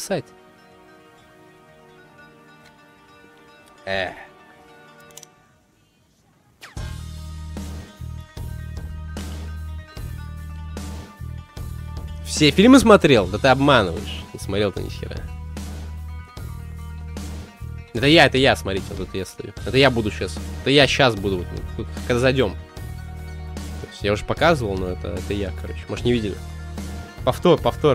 написать. Все фильмы смотрел? Да ты обманываешь. Не смотрел-то ни хера. Это я, смотрите, вот тут я стою. Это я буду сейчас. Это я сейчас буду, вот, тут, когда зайдем. То есть я уже показывал, но это я, короче. Может, не видели? Повтор.